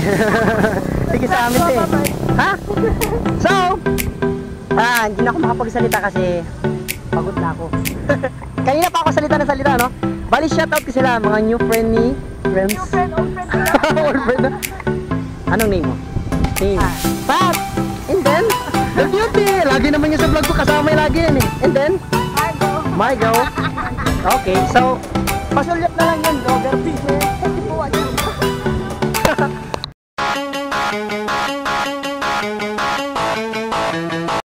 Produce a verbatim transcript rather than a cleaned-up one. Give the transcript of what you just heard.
Sige sa amin eh. Ha? So, ah, hindi na ako makapagsalita kasi pagod na ako. Kanina pa ako salita na salita, no? Bali, shoutout ko sila, mga new friend ni friends. New friend, old friend. Old friend na. Anong name mo? Name? Pat! And then, the beauty! Lagi naman yung sa vlog ko, kasama yung lagi yan eh. And then, Margo. Margo. Okay, so, pasulyap na lang yun, vlogger.